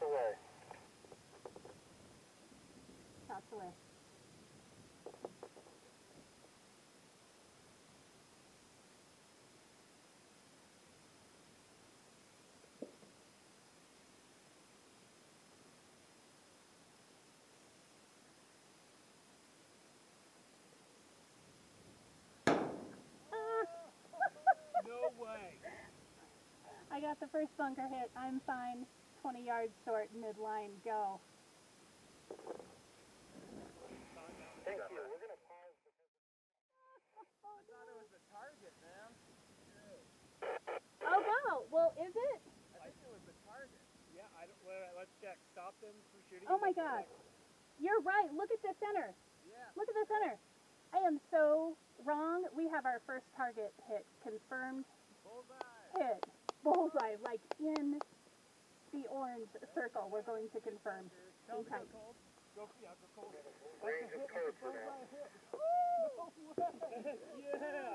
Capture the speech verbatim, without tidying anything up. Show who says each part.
Speaker 1: away.
Speaker 2: Shots away.
Speaker 3: No way.
Speaker 2: I got the first bunker hit. I'm fine. twenty yards short, midline, go.
Speaker 1: Thank you. We're going to pause because...
Speaker 3: I thought it was a target, man.
Speaker 2: Oh, go. Well, is it?
Speaker 3: I think it was a target. Yeah, I don't, wait, wait, let's check. Stop them from shooting.
Speaker 2: Oh my gosh. You're right. Look at the center.
Speaker 3: Yeah.
Speaker 2: Look at the center. I am so wrong. We have our first target hit confirmed.
Speaker 3: Bullseye.
Speaker 2: Hit. Bullseye, like in the orange circle. We're going to confirm.
Speaker 3: Tell
Speaker 2: Hang
Speaker 3: me
Speaker 2: tight.
Speaker 3: go cold. Go, yeah, go cold.
Speaker 1: Range is clear for now.
Speaker 3: No way. Yeah.